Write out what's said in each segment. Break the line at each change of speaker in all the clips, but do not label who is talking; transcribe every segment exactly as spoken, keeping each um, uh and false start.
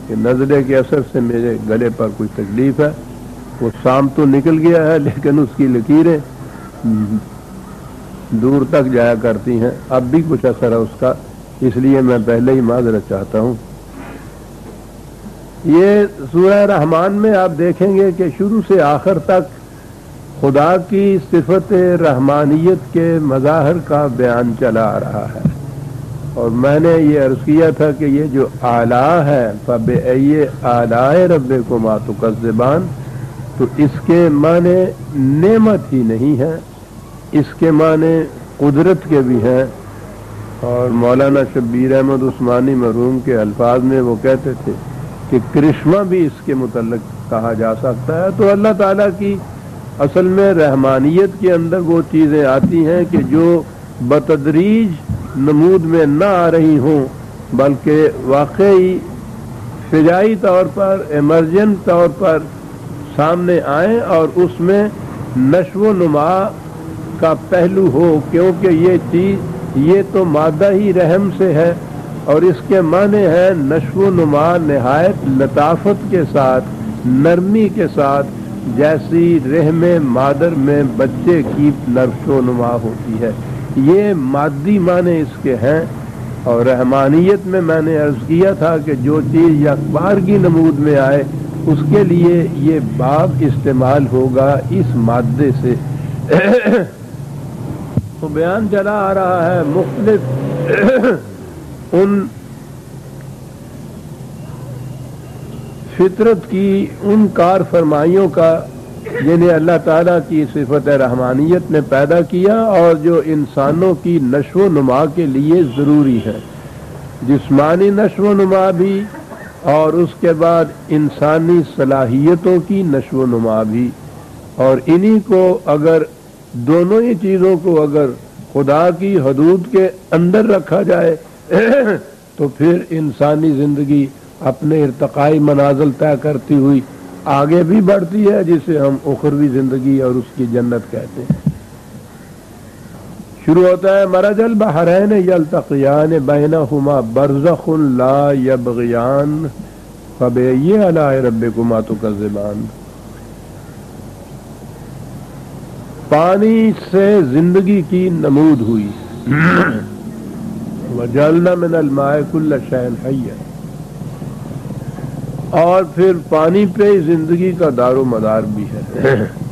کہ نزلے کے اثر سے میرے گلے پر کوئی تکلیف ہے. وہ شام تو نکل گیا ہے لیکن اس کی لکیریں دور تک جایا کرتی ہیں. اب بھی کچھ اثر ہے اس کا، اس لیے میں پہلے ہی معذرت چاہتا ہوں. یہ سورہ رحمان میں آپ دیکھیں گے کہ شروع سے آخر تک خدا کی صفت رحمانیت کے مظاہر کا بیان چلا آ رہا ہے. اور میں نے یہ عرض کیا تھا کہ یہ جو آلاء ہے فَبِأَيِّ آلَاءِ رَبِّكُمَا تُكَذِّبَانِ، تو اس کے معنی نعمت ہی نہیں ہے، اس کے معنی قدرت کے بھی ہیں. اور مولانا شبیر احمد عثمانی مرحوم کے الفاظ میں وہ کہتے تھے کہ کرشمہ بھی اس کے متعلق کہا جا سکتا ہے. تو اللہ تعالیٰ کی اصل میں رحمانیت کے اندر وہ چیزیں آتی ہیں کہ جو بتدریج نمود میں نہ آ رہی ہوں بلکہ واقعی فجائی طور پر ایمرجنٹ طور پر سامنے آئیں اور اس میں نشو و نما کا پہلو ہو، کیونکہ یہ چیز یہ تو مادہ ہی رحم سے ہے اور اس کے معنی ہے نشو و نما نہایت لطافت کے ساتھ، نرمی کے ساتھ، جیسی رحم مادر میں بچے کی نشو و نما ہوتی ہے. یہ مادی معنی اس کے ہیں. اور رحمانیت میں میں نے عرض کیا تھا کہ جو چیز یکبارگی نمود میں آئے اس کے لیے یہ باب استعمال ہوگا اس مادے سے. تو بیان چلا آ رہا ہے مختلف ان فطرت کی ان کار فرمائیوں کا جنہیں اللہ تعالیٰ کی صفت رحمانیت نے پیدا کیا اور جو انسانوں کی نشو و نما کے لیے ضروری ہے. جسمانی نشو و نما بھی اور اس کے بعد انسانی صلاحیتوں کی نشو و نما بھی. اور انہی کو اگر دونوں ہی چیزوں کو اگر خدا کی حدود کے اندر رکھا جائے تو پھر انسانی زندگی اپنے ارتقائی منازل طے کرتی ہوئی آگے بھی بڑھتی ہے، جسے ہم اخروی زندگی اور اس کی جنت کہتے ہیں. شروع ہوتا ہے مرج البحرین یلتقیان بینہما برزخ لا یبغیان فبأی آلاء ربکما تکذبان. پانی سے زندگی کی نمود ہوئی. وجعلنا من الماء کل شیء حی، اور پھر پانی پہ زندگی کا دار و مدار بھی ہے.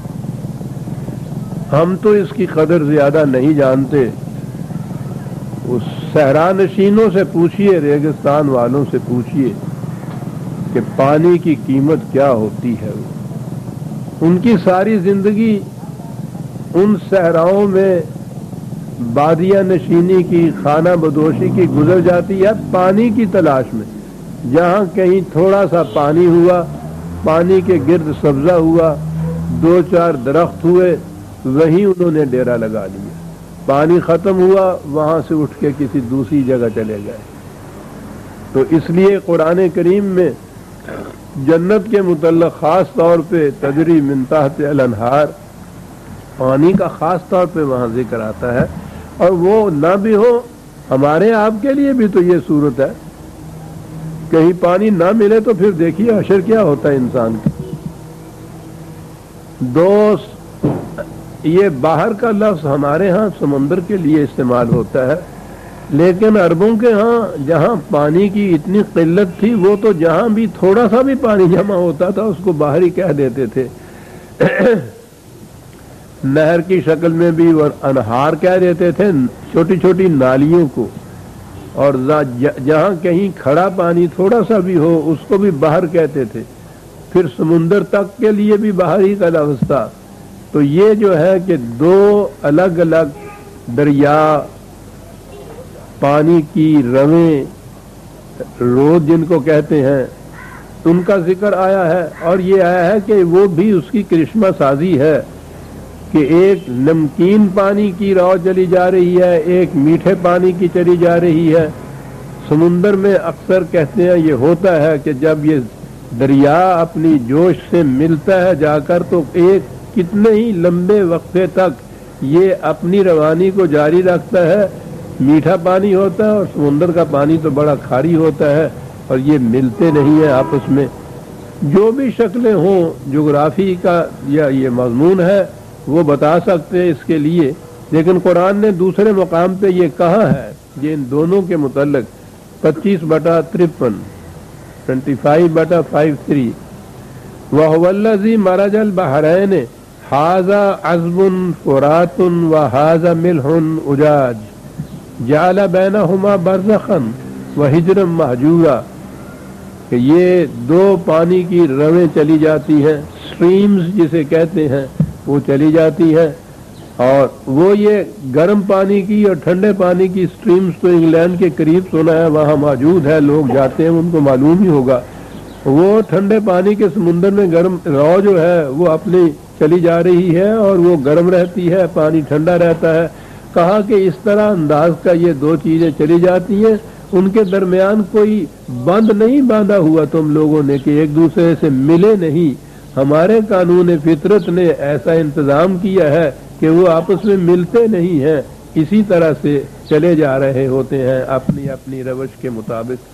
ہم تو اس کی قدر زیادہ نہیں جانتے. اس صحرا نشینوں سے پوچھئے، ریگستان والوں سے پوچھئے کہ پانی کی قیمت کیا ہوتی ہے. ان کی ساری زندگی ان صحراؤں میں بادیہ نشینی کی، خانہ بدوشی کی گزر جاتی ہے پانی کی تلاش میں. جہاں کہیں تھوڑا سا پانی ہوا، پانی کے گرد سبزہ ہوا، دو چار درخت ہوئے، وہیں انہوں نے ڈیرا لگا لیا. پانی ختم ہوا، وہاں سے اٹھ کے کسی دوسری جگہ چلے گئے. تو اس لیے قرآن کریم میں جنت کے متعلق خاص طور پہ تجری من تحت الانہار، پانی کا خاص طور پہ وہاں ذکر آتا ہے. اور وہ نہ بھی ہو ہمارے آپ کے لیے بھی تو یہ صورت ہے. کہیں پانی نہ ملے تو پھر دیکھیے حشر کیا ہوتا ہے انسان کا. دوست، یہ باہر کا لفظ ہمارے ہاں سمندر کے لیے استعمال ہوتا ہے، لیکن عربوں کے ہاں جہاں پانی کی اتنی قلت تھی وہ تو جہاں بھی تھوڑا سا بھی پانی جمع ہوتا تھا اس کو باہر ہی کہہ دیتے تھے. نہر کی شکل میں بھی، اور انہار کہہ دیتے تھے چھوٹی چھوٹی نالیوں کو. اور جہاں کہیں کھڑا پانی تھوڑا سا بھی ہو اس کو بھی باہر کہتے تھے. پھر سمندر تک کے لیے بھی باہر ہی کا لفظ تھا. تو یہ جو ہے کہ دو الگ الگ دریا، پانی کی رویں، رود جن کو کہتے ہیں، ان کا ذکر آیا ہے. اور یہ آیا ہے کہ وہ بھی اس کی کرشمہ سازی ہے کہ ایک نمکین پانی کی راہ چلی جا رہی ہے، ایک میٹھے پانی کی چلی جا رہی ہے. سمندر میں اکثر کہتے ہیں یہ ہوتا ہے کہ جب یہ دریا اپنی جوش سے ملتا ہے جا کر تو ایک کتنے ہی لمبے وقفے تک یہ اپنی روانی کو جاری رکھتا ہے. میٹھا پانی ہوتا ہے اور سمندر کا پانی تو بڑا کھاری ہوتا ہے. اور یہ ملتے نہیں ہیں آپس میں. جو بھی شکلیں ہوں جغرافی کا یا یہ مضمون ہے وہ بتا سکتے ہیں اس کے لیے، لیکن قرآن نے دوسرے مقام پہ یہ کہا ہے یہ ان دونوں کے متعلق پچیس بٹا ترپن ٹوینٹی فائیو بٹا فائیو تھری وَهُوَ الَّذِي مَرَجَ الْبَحْرَيْنِ هَٰذَا عَذْبٌ فُرَاتٌ وَهَٰذَا مِلْحٌ أُجَاجٌ جَعَلَ بَيْنَهُمَا بَرْزَخًا وَحِجْرًا مَّحْجُورًا کہ یہ دو پانی کی رویں چلی جاتی ہیں، سٹریمز جسے کہتے ہیں وہ چلی جاتی ہیں، اور وہ یہ گرم پانی کی اور ٹھنڈے پانی کی سٹریمز تو انگلینڈ کے قریب سنا ہے وہاں موجود ہے، لوگ جاتے ہیں ان کو معلوم ہی ہوگا. وہ ٹھنڈے پانی کے سمندر میں گرم رو جو ہے وہ اپنی چلی جا رہی ہے اور وہ گرم رہتی ہے، پانی ٹھنڈا رہتا ہے. کہا کہ اس طرح انداز کا یہ دو چیزیں چلی جاتی ہیں، ان کے درمیان کوئی بند نہیں باندھا ہوا تم لوگوں نے کہ ایک دوسرے سے ملے نہیں. ہمارے قانون فطرت نے ایسا انتظام کیا ہے کہ وہ آپس میں ملتے نہیں ہیں، اسی طرح سے چلے جا رہے ہوتے ہیں اپنی اپنی روش کے مطابق.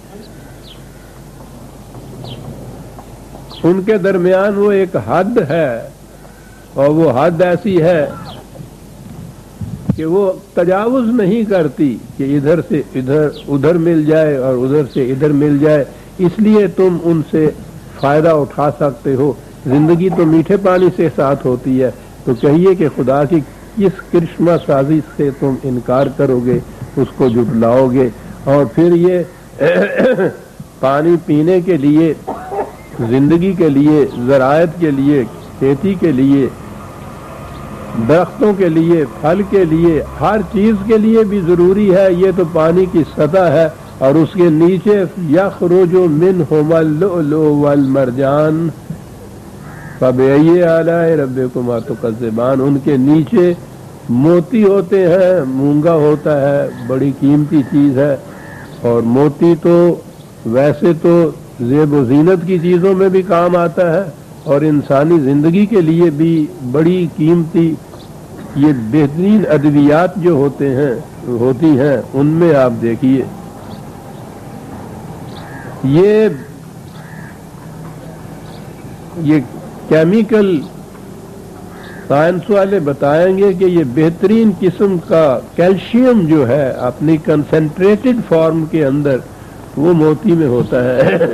ان کے درمیان وہ ایک حد ہے، اور وہ حد ایسی ہے کہ وہ تجاوز نہیں کرتی کہ ادھر سے ادھر ادھر مل جائے اور ادھر سے ادھر مل جائے. اس لیے تم ان سے فائدہ اٹھا سکتے ہو. زندگی تو میٹھے پانی سے ساتھ ہوتی ہے، تو کہیے کہ خدا کی کس کرشمہ سازی سے تم انکار کرو گے، اس کو جھٹلاؤ گے. اور پھر یہ پانی پینے کے لیے، زندگی کے لیے، زراعت کے لیے، کھیتی کے لیے، درختوں کے لیے، پھل کے لیے، ہر چیز کے لیے بھی ضروری ہے. یہ تو پانی کی سطح ہے، اور اس کے نیچے یخرج منہما اللؤلؤ والمرجان فبأي آلاء ربكما تكذبان. ان کے نیچے موتی ہوتے ہیں، مونگا ہوتا ہے، بڑی قیمتی چیز ہے. اور موتی تو ویسے تو زیب و زینت کی چیزوں میں بھی کام آتا ہے، اور انسانی زندگی کے لیے بھی بڑی قیمتی یہ بہترین ادویات جو ہوتے ہیں ہوتی ہیں ان میں آپ دیکھیے یہ یہ کیمیکل سائنس والے بتائیں گے کہ یہ بہترین قسم کا کیلشیم جو ہے اپنی کنسنٹریٹڈ فارم کے اندر وہ موتی میں ہوتا ہے.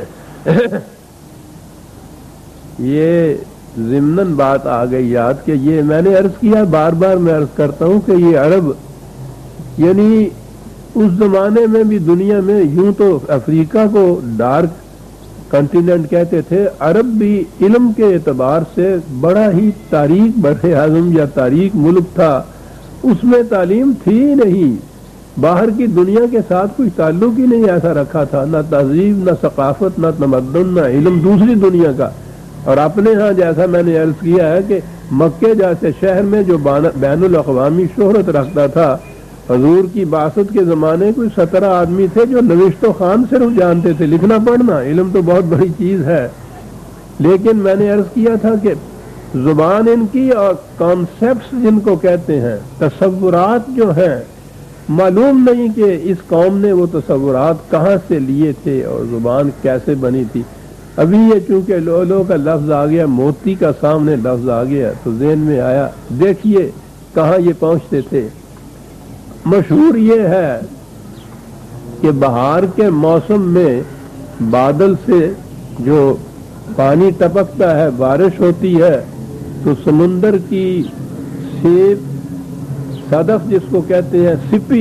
یہ ضمناً بات آ گئی یاد کہ یہ میں نے عرض کیا، بار بار میں عرض کرتا ہوں کہ یہ عرب یعنی اس زمانے میں بھی دنیا میں یوں تو افریقہ کو ڈارک کنٹیننٹ کہتے تھے، عرب بھی علم کے اعتبار سے بڑا ہی تاریک بر اعظم یا تاریک ملک تھا. اس میں تعلیم تھی نہیں، باہر کی دنیا کے ساتھ کوئی تعلق ہی نہیں ایسا رکھا تھا، نہ تہذیب، نہ ثقافت، نہ تمدن، نہ علم دوسری دنیا کا. اور اپنے ہاں جیسا میں نے عرض کیا ہے کہ مکے جیسے شہر میں جو بین الاقوامی شہرت رکھتا تھا، حضور کی بعثت کے زمانے کوئی سترہ آدمی تھے جو نوشت و خوان صرف جانتے تھے، لکھنا پڑھنا. علم تو بہت بڑی چیز ہے، لیکن میں نے عرض کیا تھا کہ زبان ان کی اور کانسیپٹس جن کو کہتے ہیں، تصورات جو ہیں، معلوم نہیں کہ اس قوم نے وہ تصورات کہاں سے لیے تھے اور زبان کیسے بنی تھی. ابھی یہ چونکہ لولو کا لفظ آ گیا، موتی کا سامنے لفظ آ گیا تو ذہن میں آیا، دیکھیے کہاں یہ پہنچتے تھے. مشہور یہ ہے کہ بہار کے موسم میں بادل سے جو پانی ٹپکتا ہے، بارش ہوتی ہے، تو سمندر کی سیب صدف جس کو کہتے ہیں سپی،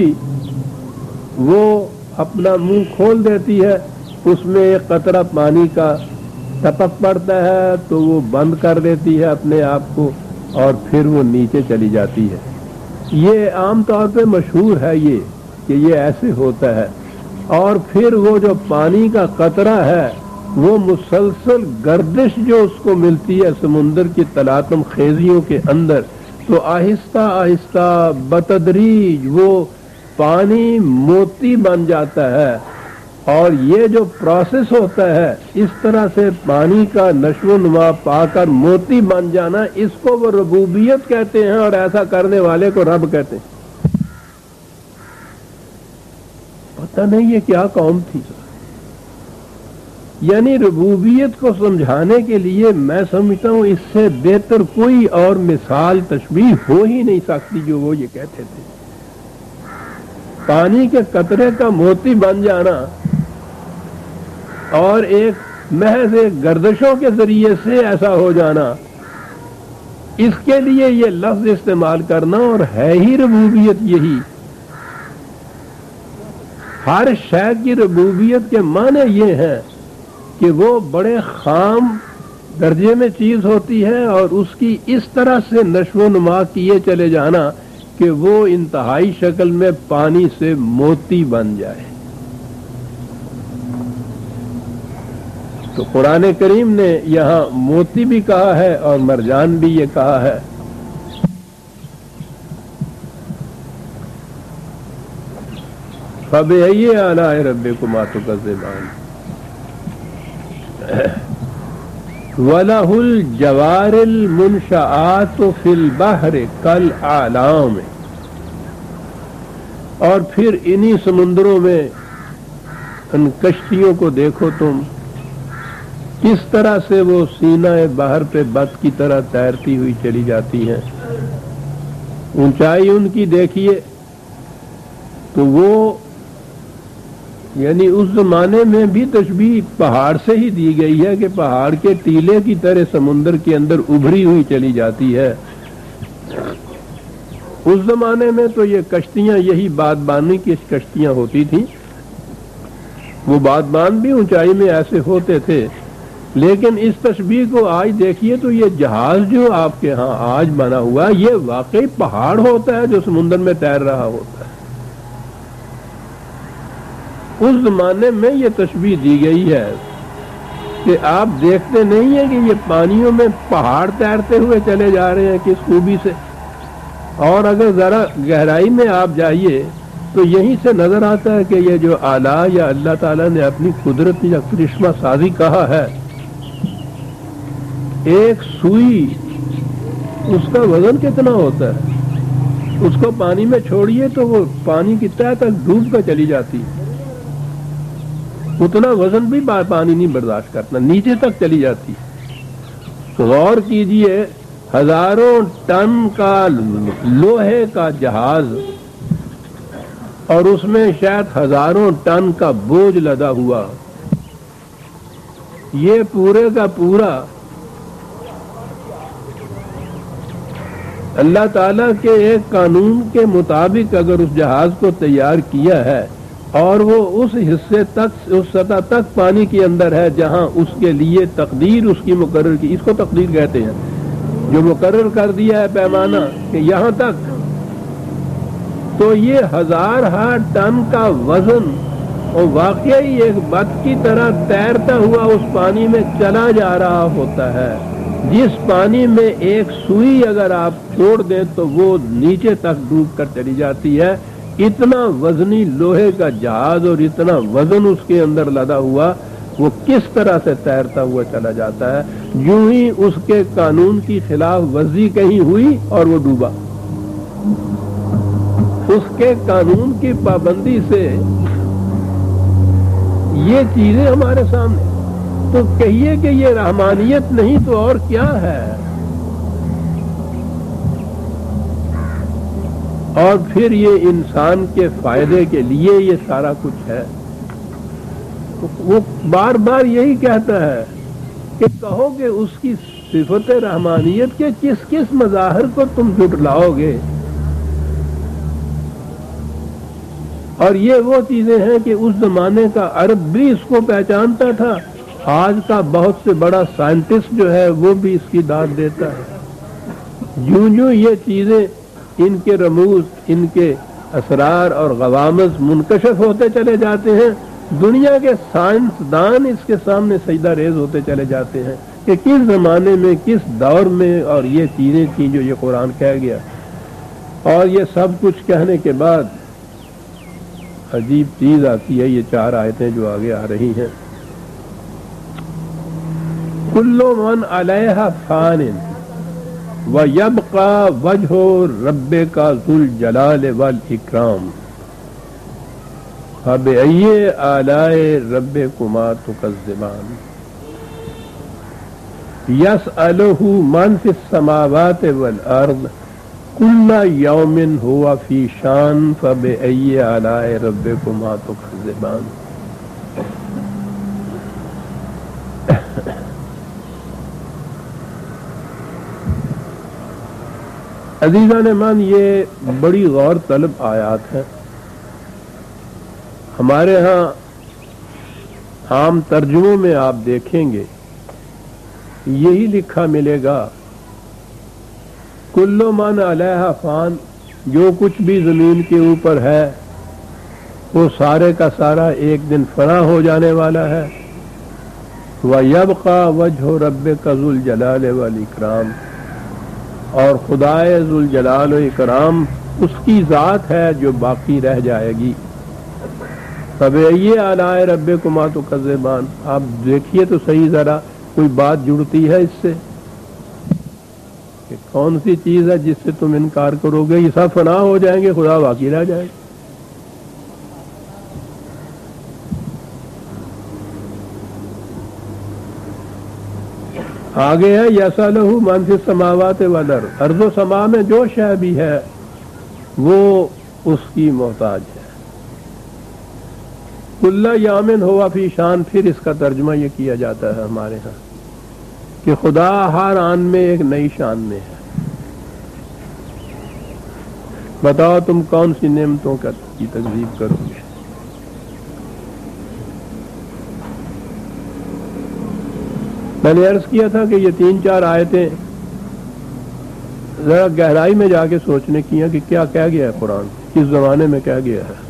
وہ اپنا منہ کھول دیتی ہے، اس میں ایک قطرہ پانی کا ٹپک پڑتا ہے تو وہ بند کر دیتی ہے اپنے آپ کو، اور پھر وہ نیچے چلی جاتی ہے. یہ عام طور پہ مشہور ہے یہ کہ یہ ایسے ہوتا ہے. اور پھر وہ جو پانی کا قطرہ ہے وہ مسلسل گردش جو اس کو ملتی ہے سمندر کی تلاطم خیزیوں کے اندر، تو آہستہ آہستہ بتدریج وہ پانی موتی بن جاتا ہے. اور یہ جو پروسیس ہوتا ہے اس طرح سے پانی کا نشو و نما پا کر موتی بن جانا، اس کو وہ ربوبیت کہتے ہیں، اور ایسا کرنے والے کو رب کہتے ہیں. پتہ نہیں یہ کیا قوم تھی. یعنی ربوبیت کو سمجھانے کے لیے میں سمجھتا ہوں اس سے بہتر کوئی اور مثال تشبیہ ہو ہی نہیں سکتی جو وہ یہ کہتے تھے. پانی کے قطرے کا موتی بن جانا اور ایک محض ایک گردشوں کے ذریعے سے ایسا ہو جانا، اس کے لیے یہ لفظ استعمال کرنا، اور ہے ہی ربوبیت یہی. ہر شے کی ربوبیت کے معنی یہ ہے کہ وہ بڑے خام درجے میں چیز ہوتی ہے اور اس کی اس طرح سے نشو و نما کیے چلے جانا کہ وہ انتہائی شکل میں پانی سے موتی بن جائے. تو قرآن کریم نے یہاں موتی بھی کہا ہے اور مرجان بھی یہ کہا ہے. فَبِأَيِّ آلَاءِ رَبِّكُمَا تُكَذِّبَانِ وَلَهُ الْجَوَارِ الْمُنْشَآتُ فِي الْبَحْرِ كَالْأَعْلَامِ. اور پھر انہی سمندروں میں ان کشتیوں کو دیکھو تم کس طرح سے وہ سینہ بحر پہ بت کی طرح تیرتی ہوئی چلی جاتی ہیں. اونچائی ان کی دیکھیے تو وہ یعنی اس زمانے میں بھی تشبیہ پہاڑ سے ہی دی گئی ہے کہ پہاڑ کے ٹیلے کی طرح سمندر کے اندر ابھری ہوئی چلی جاتی ہے. اس زمانے میں تو یہ کشتیاں یہی بادبانی کی کشتیاں ہوتی تھیں. وہ بادبان بھی اونچائی میں ایسے ہوتے تھے، لیکن اس تشبیہ کو آج دیکھیے تو یہ جہاز جو آپ کے ہاں آج بنا ہوا یہ واقعی پہاڑ ہوتا ہے جو سمندر میں تیر رہا ہوتا ہے. اس زمانے میں یہ تشبیہ دی گئی ہے کہ آپ دیکھتے نہیں ہیں کہ یہ پانیوں میں پہاڑ تیرتے ہوئے چلے جا رہے ہیں کس خوبی سے. اور اگر ذرا گہرائی میں آپ جائیے تو یہیں سے نظر آتا ہے کہ یہ جو آلہ یا اللہ تعالیٰ نے اپنی قدرت یا کرشمہ سازی کہا ہے، ایک سوئی اس کا وزن کتنا ہوتا ہے، اس کو پانی میں چھوڑیے تو وہ پانی کی تہہ تک ڈوب کر چلی جاتی ہے. اتنا وزن بھی پانی نہیں برداشت کرتا، نیچے تک چلی جاتی. غور کیجئے، ہزاروں ٹن کا لوہے کا جہاز اور اس میں شاید ہزاروں ٹن کا بوجھ لدا ہوا، یہ پورے کا پورا اللہ تعالیٰ کے ایک قانون کے مطابق اگر اس جہاز کو تیار کیا ہے اور وہ اس حصے تک اس سطح تک پانی کے اندر ہے جہاں اس کے لیے تقدیر اس کی مقرر کی، اس کو تقدیر کہتے ہیں، جو مقرر کر دیا ہے پیمانہ کہ یہاں تک، تو یہ ہزار ہزار ٹن کا وزن اور واقعی ایک بت کی طرح تیرتا ہوا اس پانی میں چلا جا رہا ہوتا ہے، جس پانی میں ایک سوئی اگر آپ چھوڑ دیں تو وہ نیچے تک ڈوب کر چلی جاتی ہے. اتنا وزنی لوہے کا جہاز اور اتنا وزن اس کے اندر لدا ہوا، وہ کس طرح سے تیرتا ہوا چلا جاتا ہے. یوں ہی اس کے قانون کی خلاف ورزی کہیں ہوئی اور وہ ڈوبا. اس کے قانون کی پابندی سے یہ چیزیں ہمارے سامنے، تو کہیے کہ یہ رحمانیت نہیں تو اور کیا ہے. اور پھر یہ انسان کے فائدے کے لیے یہ سارا کچھ ہے. وہ بار بار یہی کہتا ہے کہ کہو کہ اس کی صفت رحمانیت کے کس کس مظاہر کو تم جھٹلاؤ گے. اور یہ وہ چیزیں ہیں کہ اس زمانے کا عرب بھی اس کو پہچانتا تھا، آج کا بہت سے بڑا سائنٹسٹ جو ہے وہ بھی اس کی داد دیتا ہے. یوں یوں یہ چیزیں، ان کے رموز، ان کے اسرار اور غوامض منکشف ہوتے چلے جاتے ہیں. دنیا کے سائنسدان اس کے سامنے سجدہ ریز ہوتے چلے جاتے ہیں کہ کس زمانے میں، کس دور میں اور یہ چیزیں تھیں جو یہ قرآن کہہ گیا. اور یہ سب کچھ کہنے کے بعد عجیب چیز آتی ہے، یہ چار آیتیں جو آگے آ رہی ہیں. کل من علیہا فان وَيَبْقَى وَجْهُ رَبِّكَ ذُو الْجَلَالِ وَالْإِكْرَامِ. فَبِأَيِّ آلَاءِ رَبِّكُمَا تُكَذِّبَانِ يَسْأَلُهُ مَنْ فِي السَّمَاوَاتِ وَالْأَرْضِ كُلَّ يَوْمٍ هُوَ فِي شَأْنٍ فَبِأَيِّ آلَاءِ رَبِّكُمَا تُكَذِّبَانِ. عزیزان من، یہ بڑی غور طلب آیات ہیں. ہمارے ہاں عام ترجموں میں آپ دیکھیں گے یہی لکھا ملے گا، کل من علیہا فان، جو کچھ بھی زمین کے اوپر ہے وہ سارے کا سارا ایک دن فنا ہو جانے والا ہے. وَيَبْقَى وَجْهُ رَبِّكَ ذُو الْجَلَالِ وَالْإِكْرَامِ، اور خدائے ذوالجلال و اکرام اس کی ذات ہے جو باقی رہ جائے گی. فَبِأَيِّ آلَاءِ رَبِّكُمَا تُكَذِّبَانِ. آپ دیکھیے تو صحیح ذرا کوئی بات جڑتی ہے اس سے کہ کون سی چیز ہے جس سے تم انکار کرو گے؟ یہ سب فنا ہو جائیں گے، خدا باقی رہ جائے گا. آگے ہے یسألہ من فی السماوات والارض، ارض و سما میں جو شے بھی ہے وہ اس کی محتاج ہے. کل یوم ہوا فی شان، پھر اس کا ترجمہ یہ کیا جاتا ہے ہمارے ہاں کہ خدا ہر آن میں ایک نئی شان میں ہے. بتاؤ تم کون سی نعمتوں کی تکذیب کرو گے؟ میں نے عرض کیا تھا کہ یہ تین چار آیتیں ذرا گہرائی میں جا کے سوچنے کی ہیں کہ کیا کہہ گیا ہے قرآن، کس زمانے میں کہہ گیا ہے.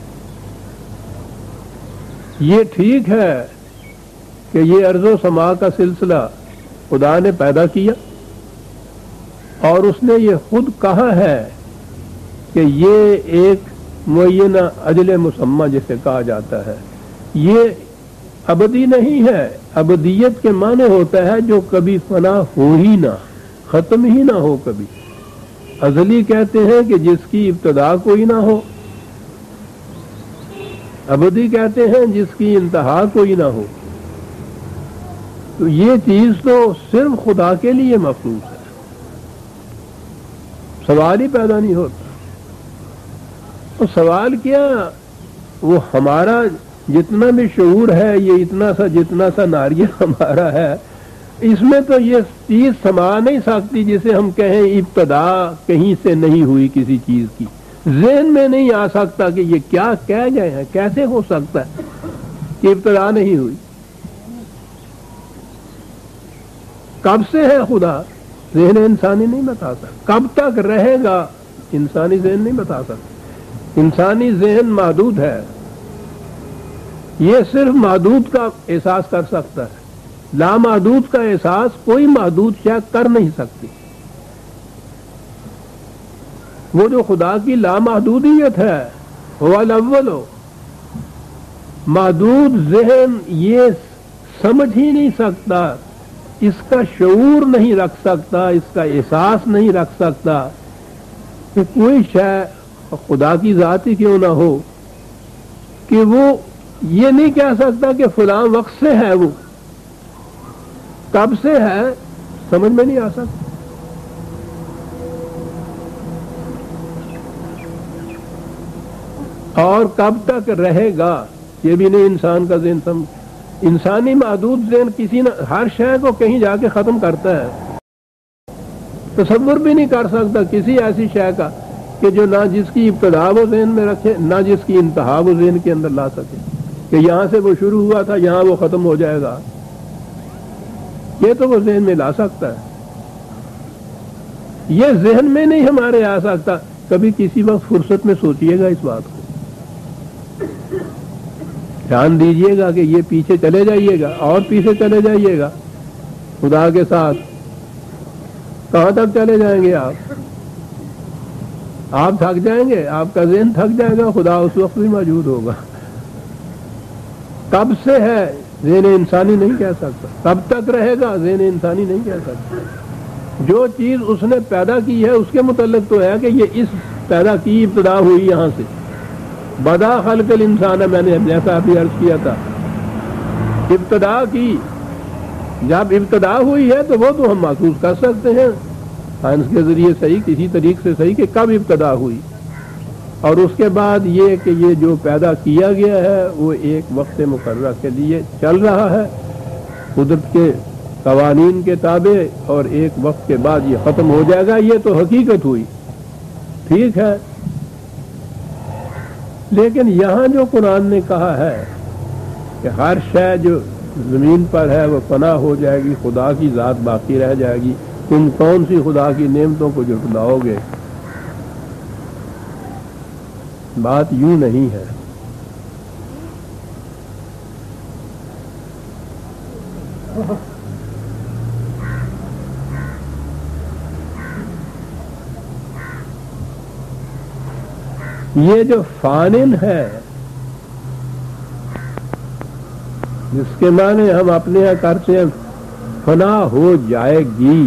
یہ ٹھیک ہے کہ یہ ارض و سما کا سلسلہ خدا نے پیدا کیا اور اس نے یہ خود کہا ہے کہ یہ ایک معینہ اجل مسمى جسے کہا جاتا ہے، یہ ابدی نہیں ہے. ابدیت کے معنی ہوتا ہے جو کبھی فنا ہو ہی نہ، ختم ہی نہ ہو کبھی. ازلی کہتے ہیں کہ جس کی ابتدا کوئی نہ ہو، ابدی کہتے ہیں جس کی انتہا کوئی نہ ہو. تو یہ چیز تو صرف خدا کے لیے مخصوص ہے، سوال ہی پیدا نہیں ہوتا. اور سوال کیا، وہ ہمارا جتنا بھی شعور ہے، یہ اتنا سا جتنا سا ناریہ ہمارا ہے، اس میں تو یہ چیز سما نہیں سکتی جسے ہم کہیں ابتدا کہیں سے نہیں ہوئی کسی چیز کی. ذہن میں نہیں آ سکتا کہ یہ کیا کہہ گئے ہیں، کیسے ہو سکتا ہے کہ ابتدا نہیں ہوئی. کب سے ہے خدا، ذہن انسانی نہیں بتا سکتا. کب تک رہے گا، انسانی ذہن نہیں بتا سکتا. انسانی ذہن محدود ہے، یہ صرف محدود کا احساس کر سکتا ہے. لامحدود کا احساس کوئی محدود شے کر نہیں سکتی. وہ جو خدا کی لامحدودیت ہے، هو الاول، محدود ذہن یہ سمجھ ہی نہیں سکتا، اس کا شعور نہیں رکھ سکتا، اس کا احساس نہیں رکھ سکتا کہ کوئی شے خدا کی ذات ہی کیوں نہ ہو، کہ وہ یہ نہیں کہہ سکتا کہ فلاں وقت سے ہے، وہ کب سے ہے سمجھ میں نہیں آ سکتا. اور کب تک رہے گا یہ بھی نہیں انسان کا ذہن سمجھ. انسانی محدود ذہن کسی نہ ہر شے کو کہیں جا کے ختم کرتا ہے. تصور بھی نہیں کر سکتا کسی ایسی شے کا کہ جو نہ جس کی ابتدا وہ ذہن میں رکھے، نہ جس کی انتہا وہ ذہن کے اندر لا سکے کہ یہاں سے وہ شروع ہوا تھا یہاں وہ ختم ہو جائے گا. یہ تو وہ ذہن میں لا سکتا ہے، یہ ذہن میں نہیں ہمارے آ سکتا. کبھی کسی وقت فرصت میں سوچئے گا اس بات کو، دھیان دیجئے گا کہ یہ پیچھے چلے جائیے گا اور پیچھے چلے جائیے گا خدا کے ساتھ. کہاں تک چلے جائیں گے آپ؟ آپ تھک جائیں گے، آپ کا ذہن تھک جائے گا، خدا اس وقت بھی موجود ہوگا. کب سے ہے ذہن انسانی نہیں کہہ سکتا، کب تک رہے گا ذہن انسانی نہیں کہہ سکتا. جو چیز اس نے پیدا کی ہے اس کے متعلق تو ہے کہ یہ اس پیدا کی ابتدا ہوئی یہاں سے، بدا خلق الانسان میں نے جیسا ابھی عرض کیا تھا، ابتدا کی جب ابتدا ہوئی ہے تو وہ تو ہم محسوس کر سکتے ہیں سائنس کے ذریعے صحیح، کسی طریقے سے صحیح کہ کب ابتدا ہوئی، اور اس کے بعد یہ کہ یہ جو پیدا کیا گیا ہے وہ ایک وقت مقررہ کے لیے چل رہا ہے قدرت کے قوانین کے تابع، اور ایک وقت کے بعد یہ ختم ہو جائے گا. یہ تو حقیقت ہوئی، ٹھیک ہے. لیکن یہاں جو قرآن نے کہا ہے کہ ہر شے جو زمین پر ہے وہ فنا ہو جائے گی، خدا کی ذات باقی رہ جائے گی، تم کون سی خدا کی نعمتوں کو جھٹلاؤ گے؟ بات یوں نہیں ہے. یہ جو فانن ہے جس کے معنی ہم اپنے یہاں کرتے ہیں فنا ہو جائے گی،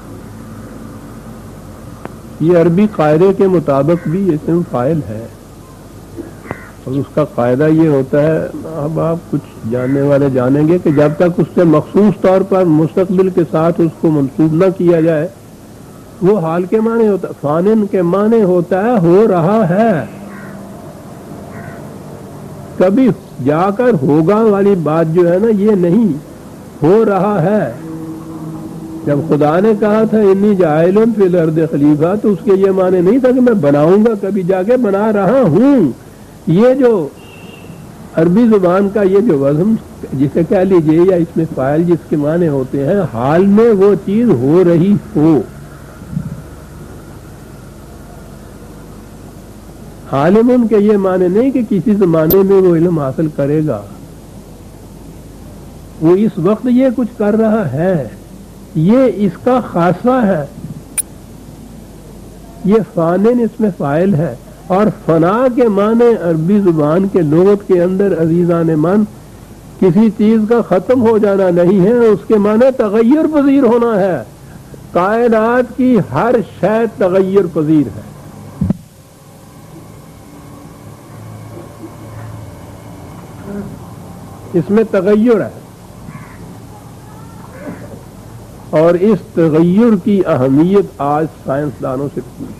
یہ عربی قاعدے کے مطابق بھی اسم فاعل ہے، اور اس کا قاعدہ یہ ہوتا ہے، اب آپ کچھ جاننے والے جانیں گے کہ جب تک اس سے مخصوص طور پر مستقبل کے ساتھ اس کو منسوب نہ کیا جائے وہ حال کے معنی ہوتا ہے. فانن کے معنی ہوتا ہے ہو رہا ہے، کبھی جا کر ہوگا والی بات جو ہے نا یہ نہیں، ہو رہا ہے. جب خدا نے کہا تھا انی جاعل فی الارض خلیفہ تو اس کے یہ معنی نہیں تھا کہ میں بناؤں گا، کبھی جا کے بنا رہا ہوں. یہ جو عربی زبان کا یہ جو وزن جسے کہہ لیجئے یا اس میں فاعل جس کے معنی ہوتے ہیں، حال میں وہ چیز ہو رہی ہو. عالم کے یہ معنی نہیں کہ کسی زمانے میں وہ علم حاصل کرے گا، وہ اس وقت یہ کچھ کر رہا ہے، یہ اس کا خاصہ ہے. یہ فانن اس میں فاعل ہے، اور فنا کے معنی عربی زبان کے لغت کے اندر عزیزان من کسی چیز کا ختم ہو جانا نہیں ہے، اس کے معنی تغیر پذیر ہونا ہے. کائنات کی ہر شے تغیر پذیر ہے. اس میں تغیر ہے، اور اس تغیر کی اہمیت آج سائنسدانوں سے پوچھی.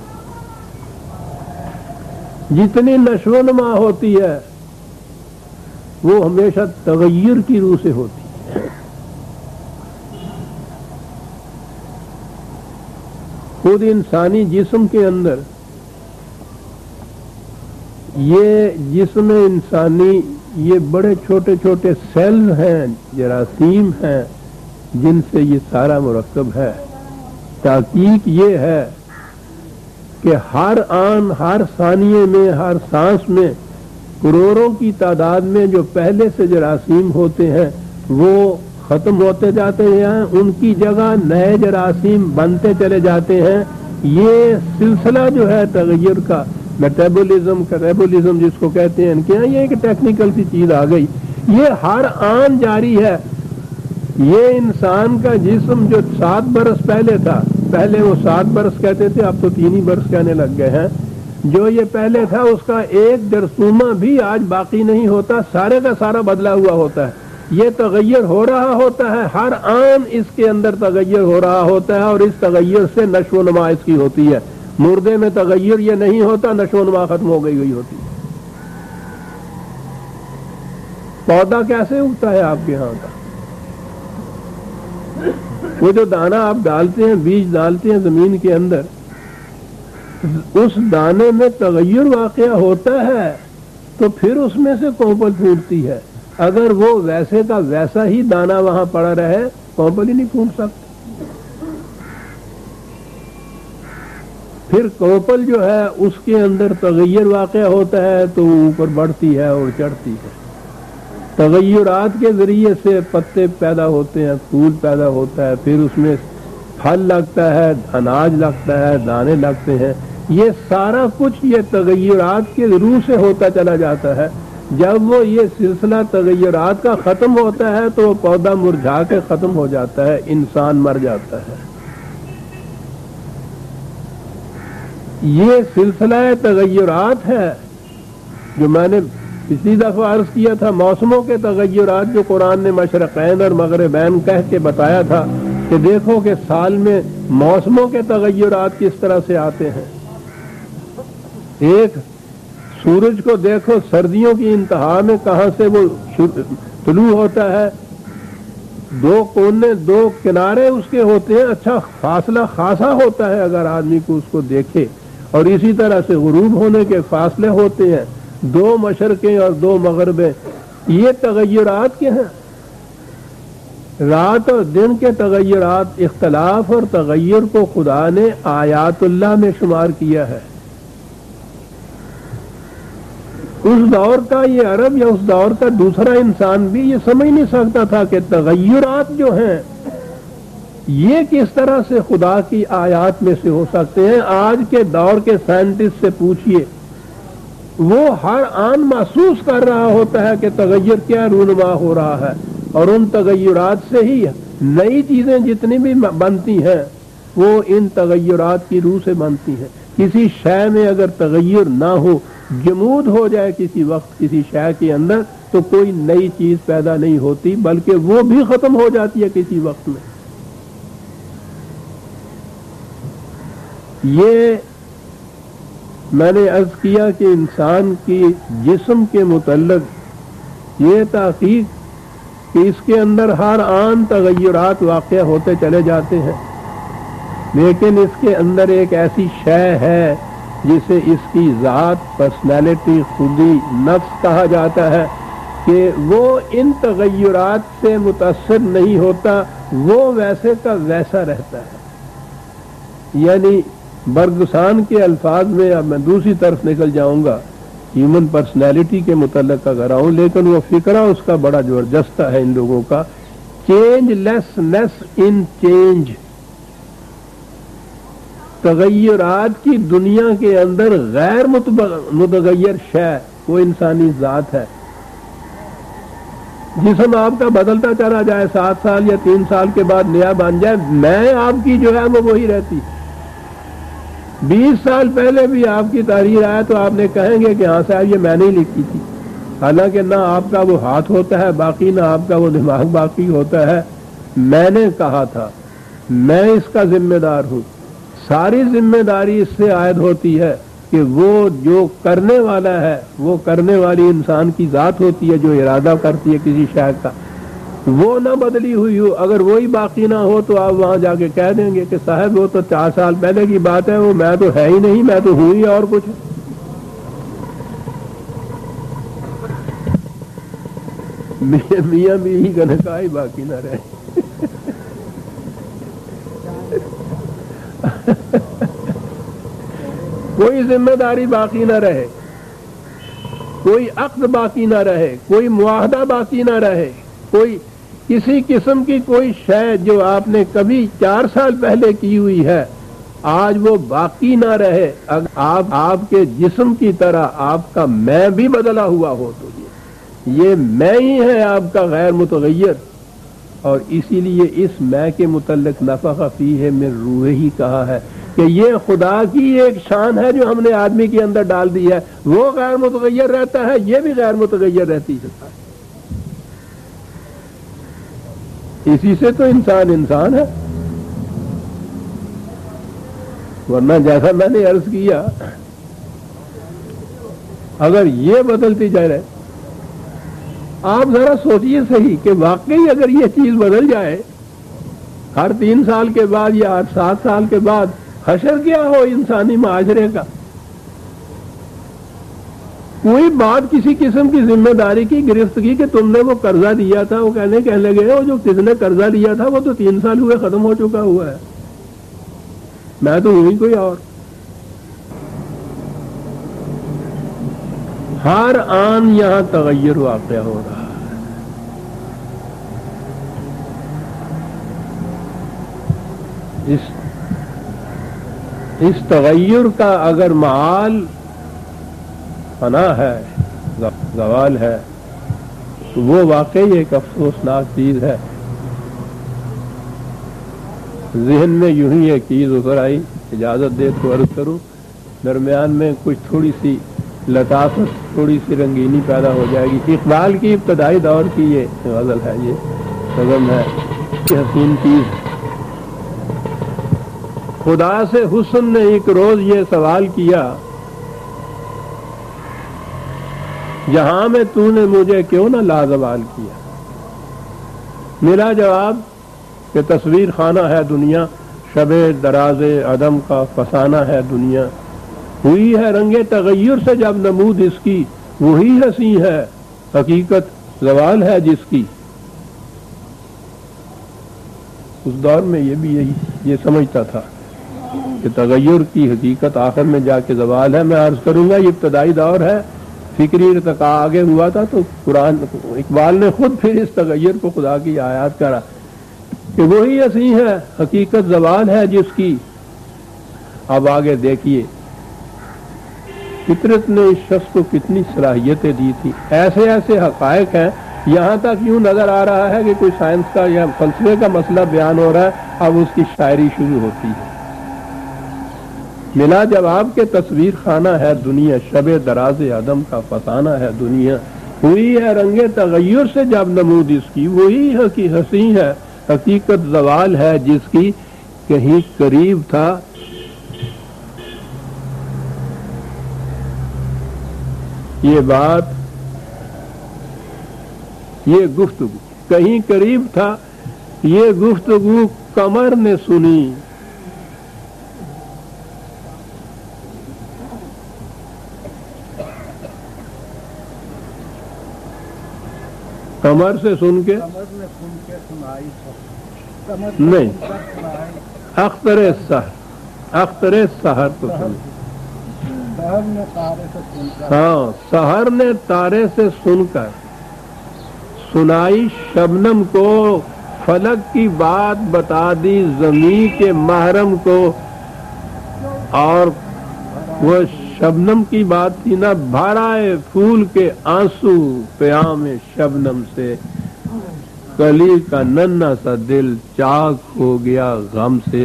جتنی نشو و نما ہوتی ہے وہ ہمیشہ تغیر کی روح سے ہوتی ہے. خود انسانی جسم کے اندر یہ جسم انسانی یہ بڑے چھوٹے چھوٹے سیلز ہیں، جراثیم ہیں جن سے یہ سارا مرکب ہے. تحقیق یہ ہے کہ ہر آن ہر ثانیے میں ہر سانس میں کروڑوں کی تعداد میں جو پہلے سے جراثیم ہوتے ہیں وہ ختم ہوتے جاتے ہیں، ان کی جگہ نئے جراثیم بنتے چلے جاتے ہیں. یہ سلسلہ جو ہے تغیر کا، میٹابولزم کا ریبولزم جس کو کہتے ہیں، ان کے یہاں یہ ایک ٹیکنیکل سی چیز آ گئی، یہ ہر آن جاری ہے. یہ انسان کا جسم جو سات برس پہلے تھا، پہلے وہ سات برس کہتے تھے، اب تو تین ہی برس کہنے لگ گئے ہیں، جو یہ پہلے تھا اس کا ایک جرثومہ بھی آج باقی نہیں ہوتا، سارے کا سارا بدلا ہوا ہوتا ہے. یہ تغیر ہو رہا ہوتا ہے، ہر آن اس کے اندر تغیر ہو رہا ہوتا ہے، اور اس تغیر سے نشو و نما اس کی ہوتی ہے. مردے میں تغیر یہ نہیں ہوتا، نشو و نما ختم ہو گئی ہوئی ہوتی ہے. پودا کیسے اگتا ہے آپ کے ہاں کا؟ وہ جو دانہ آپ ڈالتے ہیں، بیج ڈالتے ہیں زمین کے اندر، اس دانے میں تغیر واقع ہوتا ہے تو پھر اس میں سے کونپل پھوٹتی ہے. اگر وہ ویسے کا ویسا ہی دانہ وہاں پڑا رہے کونپل ہی نہیں پھوٹ سکتا. پھر کونپل جو ہے اس کے اندر تغیر واقع ہوتا ہے تو وہ اوپر بڑھتی ہے اور چڑھتی ہے. تغیرات کے ذریعے سے پتے پیدا ہوتے ہیں، پھول پیدا ہوتا ہے، پھر اس میں پھل لگتا ہے، اناج لگتا ہے، دانے لگتے ہیں. یہ سارا کچھ یہ تغیرات کے روح سے ہوتا چلا جاتا ہے. جب وہ یہ سلسلہ تغیرات کا ختم ہوتا ہے تو وہ پودا مرجھا کے ختم ہو جاتا ہے، انسان مر جاتا ہے. یہ سلسلہ تغیرات ہے جو میں نے پچھلی دفعہ عرض کیا تھا، موسموں کے تغیرات جو قرآن نے مشرقین اور مغربین کہہ کے بتایا تھا کہ دیکھو کہ سال میں موسموں کے تغیرات کس طرح سے آتے ہیں. ایک سورج کو دیکھو سردیوں کی انتہا میں کہاں سے وہ طلوع ہوتا ہے، دو کونے دو کنارے اس کے ہوتے ہیں، اچھا فاصلہ خاصا ہوتا ہے اگر آدمی کو اس کو دیکھے، اور اسی طرح سے غروب ہونے کے فاصلے ہوتے ہیں، دو مشرقیں اور دو مغربیں. یہ تغیرات کے ہیں، رات اور دن کے تغیرات. اختلاف اور تغیر کو خدا نے آیات اللہ میں شمار کیا ہے. اس دور کا یہ عرب یا اس دور کا دوسرا انسان بھی یہ سمجھ نہیں سکتا تھا کہ تغیرات جو ہیں یہ کس طرح سے خدا کی آیات میں سے ہو سکتے ہیں. آج کے دور کے سائنٹسٹ سے پوچھئے، وہ ہر آن محسوس کر رہا ہوتا ہے کہ تغیر کیا رونما ہو رہا ہے، اور ان تغیرات سے ہی نئی چیزیں جتنی بھی بنتی ہیں وہ ان تغیرات کی روح سے بنتی ہیں. کسی شے میں اگر تغیر نہ ہو، جمود ہو جائے کسی وقت کسی شے کے اندر، تو کوئی نئی چیز پیدا نہیں ہوتی، بلکہ وہ بھی ختم ہو جاتی ہے کسی وقت میں. یہ میں نے عرض کیا کہ انسان کی جسم کے متعلق یہ تحقیق کہ اس کے اندر ہر آن تغیرات واقع ہوتے چلے جاتے ہیں، لیکن اس کے اندر ایک ایسی شے ہے جسے اس کی ذات، پرسنالٹی، خودی، نفس کہا جاتا ہے، کہ وہ ان تغیرات سے متاثر نہیں ہوتا، وہ ویسے کا ویسا رہتا ہے. یعنی برگسان کے الفاظ میں اب میں دوسری طرف نکل جاؤں گا، ہیومن پرسنالٹی کے متعلق اگر آؤں، لیکن وہ فکرہ اس کا بڑا زبردست ہے ان لوگوں کا. چینج لیس نیس ان چینج. تغیرات کی دنیا کے اندر غیر متغیر شے وہ انسانی ذات ہے. جسم آپ کا بدلتا چلا جائے، سات سال یا تین سال کے بعد نیا بن جائے، میں آپ کی جو ہے وہ وہی رہتی. بیس سال پہلے بھی آپ کی تحریر آئے تو آپ نے کہیں گے کہ ہاں صاحب یہ میں نے ہی لکھی تھی، حالانکہ نہ آپ کا وہ ہاتھ ہوتا ہے باقی، نہ آپ کا وہ دماغ باقی ہوتا ہے. میں نے کہا تھا، میں اس کا ذمہ دار ہوں. ساری ذمہ داری اس سے عائد ہوتی ہے کہ وہ جو کرنے والا ہے، وہ کرنے والی انسان کی ذات ہوتی ہے جو ارادہ کرتی ہے کسی شے کا، وہ نہ بدلی ہوئی ہو. اگر وہی باقی نہ ہو تو آپ وہاں جا کے کہہ دیں گے کہ صاحب وہ تو چار سال پہلے کی بات ہے، وہ میں تو ہے ہی نہیں، میں تو ہوں ہی اور کچھ. میاں بیوی کا نکاح ہی باقی نہ رہے. کوئی ذمہ داری باقی نہ رہے، کوئی عقد باقی نہ رہے، کوئی معاہدہ باقی نہ رہے، کوئی کسی قسم کی کوئی شے جو آپ نے کبھی چار سال پہلے کی ہوئی ہے آج وہ باقی نہ رہے. اگر آپ آپ کے جسم کی طرح آپ کا میں بھی بدلا ہوا ہو تو یہ یہ میں ہی ہے آپ کا غیر متغیر. اور اسی لیے اس میں کے متعلق نفخ فیہ من روح ہی کہا ہے کہ یہ خدا کی ایک شان ہے جو ہم نے آدمی کے اندر ڈال دی ہے. وہ غیر متغیر رہتا ہے، یہ بھی غیر متغیر رہتی ہے. اسی سے تو انسان انسان ہے. ورنہ جیسا میں نے عرض کیا، اگر یہ بدلتی جائے رہے، آپ ذرا سوچئے صحیح کہ واقعی اگر یہ چیز بدل جائے ہر تین سال کے بعد یا ہر سات سال کے بعد، حشر کیا ہو انسانی معاشرے کا. کوئی بات کسی قسم کی ذمہ داری کی گرفتگی کہ تم نے وہ قرضہ دیا تھا، وہ کہنے کہنے لگے وہ جو کس نے قرضہ لیا تھا وہ تو تین سال ہوئے ختم ہو چکا ہوا ہے، میں تو ہوں ہی کوئی اور. ہر آن یہاں تغیر واقع ہو رہا ہے. اس اس تغیر کا اگر معال فنا ہے، زوال ہے، تو وہ واقعی ایک افسوسناک چیز ہے. ذہن میں یوں ہی ایک چیز اتر آئی، اجازت دے تو عرض کروں، درمیان میں کچھ تھوڑی سی لطافت تھوڑی سی رنگینی پیدا ہو جائے گی۔ اقبال کی ابتدائی دور کی یہ غزل ہے، یہ نظم ہے کہ حسین چیز۔ خدا سے حسن نے ایک روز یہ سوال کیا، جہاں میں تو نے مجھے کیوں نہ لازوال کیا؟ میرا جواب کہ تصویر خانہ ہے دنیا، شب دراز عدم کا فسانہ ہے دنیا، ہوئی ہے رنگ تغیر سے جب نمود اس کی، وہی ہنسی ہے حقیقت زوال ہے جس کی۔ اس دور میں یہ بھی یہی یہ سمجھتا تھا کہ تغیر کی حقیقت آخر میں جا کے زوال ہے۔ میں عرض کروں گا یہ ابتدائی دور ہے، فکری ارتقاء آگے ہوا تھا تو قرآن اقبال نے خود پھر اس تغیر کو خدا کی آیات کرا کہ وہی ہنسی ہے حقیقت زوال ہے جس کی۔ اب آگے دیکھیے فطرت نے اس شخص کو کتنی صلاحیتیں دی تھی، ایسے ایسے حقائق ہیں، یہاں تک یوں نظر آ رہا ہے کہ کوئی سائنس کا یا فلسفے کا مسئلہ بیان ہو رہا ہے، اب اس کی شاعری شروع ہوتی ہے۔ ملا جواب کے تصویر خانہ ہے دنیا، شب دراز عدم کا فسانہ ہے دنیا، ہوئی ہے رنگ تغیر سے جب نمود اس کی، وہی ہے کہ ہنسی ہے حقیقت زوال ہے جس کی۔ کہیں قریب تھا یہ بات یہ گفتگو، کہیں قریب تھا یہ گفتگو قمر نے سنی، قمر سے سن کے نہیں، اختر سحر، اختر سحر تو سن، ہاں سحر نے تارے سے سن کر سنائی شبنم کو، فلک کی بات بتا دی زمین کے محرم کو، اور وہ شبنم کی بات تھی نا، بھرائے پھول کے آنسو پیام شبنم سے، کلی کا ننھا سا دل چاک ہو گیا غم سے،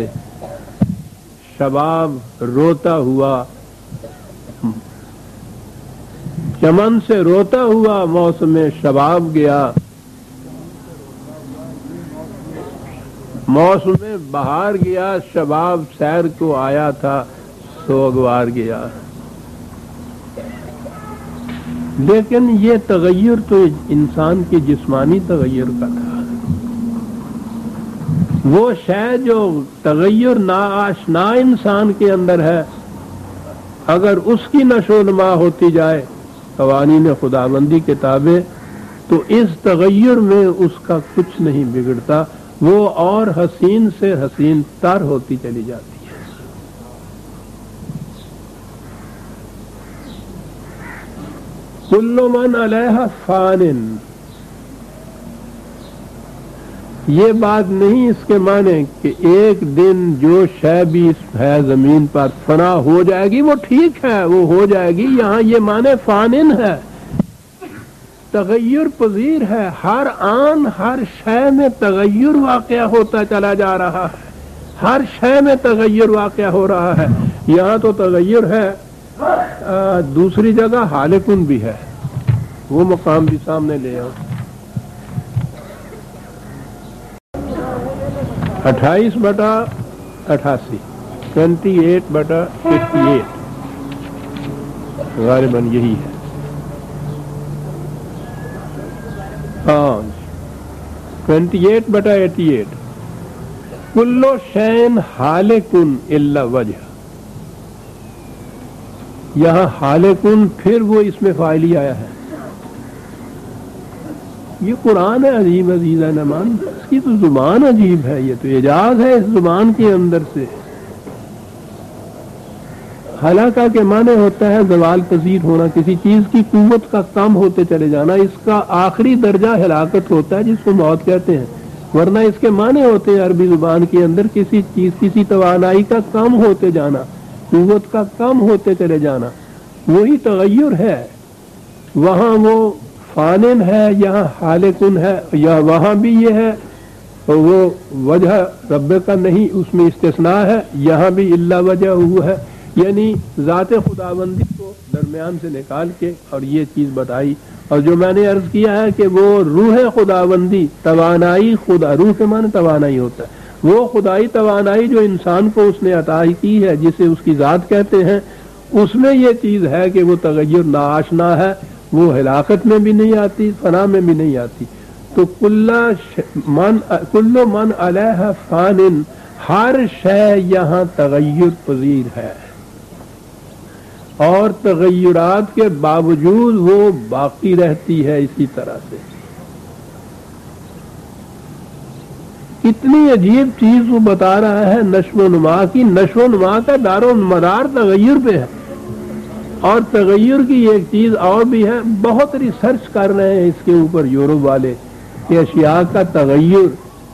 شباب روتا ہوا چمن سے روتا ہوا موسم شباب گیا، موسم بہار گیا، شباب سیر کو آیا تھا سوگوار گیا۔ لیکن یہ تغیر تو انسان کے جسمانی تغیر کا تھا، وہ شے جو تغیر ناآشنا انسان کے اندر ہے، اگر اس کی نشو و نما ہوتی جائے قوانین خداوندی کے تابع، تو اس تغیر میں اس کا کچھ نہیں بگڑتا، وہ اور حسین سے حسین تر ہوتی چلی جاتی ہے۔ کل من علیہ فان، یہ بات نہیں اس کے معنی کہ ایک دن جو شے بھی ہے زمین پر فنا ہو جائے گی، وہ ٹھیک ہے وہ ہو جائے گی، یہاں یہ معنی فانن ہے، تغیر پذیر ہے، ہر آن ہر شے میں تغیر واقع ہوتا چلا جا رہا ہے، ہر شے میں تغیر واقع ہو رہا ہے۔ یہاں تو تغیر ہے، دوسری جگہ حالکن بھی ہے، وہ مقام بھی سامنے لے آؤ۔ اٹھائیس بٹا اٹھاسی، ٹوینٹی ایٹ بٹا ففٹی ایٹ، غالباً یہی ہے، ہاں ٹوینٹی ایٹ بٹا ایٹی ایٹ۔ کلو شین حالکن الا وجہ، یہاں حالکن پھر وہ اس میں فاعلی آیا ہے۔ یہ قرآن ہے عجیب عزیز ہے نمان، اس کی تو زبان عجیب ہے، یہ تو اعجاز ہے اس زبان کے اندر سے۔ ہلاکہ کے معنی ہوتا ہے زوال پذیر ہونا، کسی چیز کی قوت کا کم ہوتے چلے جانا، اس کا آخری درجہ ہلاکت ہوتا ہے جس کو موت کہتے ہیں، ورنہ اس کے معنی ہوتے ہیں عربی زبان کے اندر کسی چیز کسی توانائی کا کم ہوتے جانا، قوت کا کم ہوتے چلے جانا، وہی تغیر ہے۔ وہاں وہ فانن ہے، یہاں حالکن ہے، یا وہاں بھی یہ ہے وہ وجہ رب کا نہیں، اس میں استثناء ہے، یہاں بھی الا وجہ ہوا ہے۔ یعنی ذات خداوندی کو درمیان سے نکال کے اور یہ چیز بتائی. اور جو میں نے عرض کیا ہے کہ وہ روح خداوندی توانائی خدا، روح کے معنی توانائی ہوتا ہے، وہ خدائی توانائی جو انسان کو اس نے عطا کی ہے جسے اس کی ذات کہتے ہیں، اس میں یہ چیز ہے کہ وہ تغیر ناآشنا ہے، وہ ہلاکت میں بھی نہیں آتی، فنا میں بھی نہیں آتی. تو کل من کل من علیہ فان، ہر شے یہاں تغیر پذیر ہے اور تغیرات کے باوجود وہ باقی رہتی ہے اسی طرح سے. اتنی عجیب چیز وہ بتا رہا ہے نشو و نما کی. نشو و نما کا دار و مدار تغیر پہ ہے. اور تغیر کی ایک چیز اور بھی ہے، بہت ریسرچ کر رہے ہیں اس کے اوپر یورپ والے کہ اشیاء کا تغیر،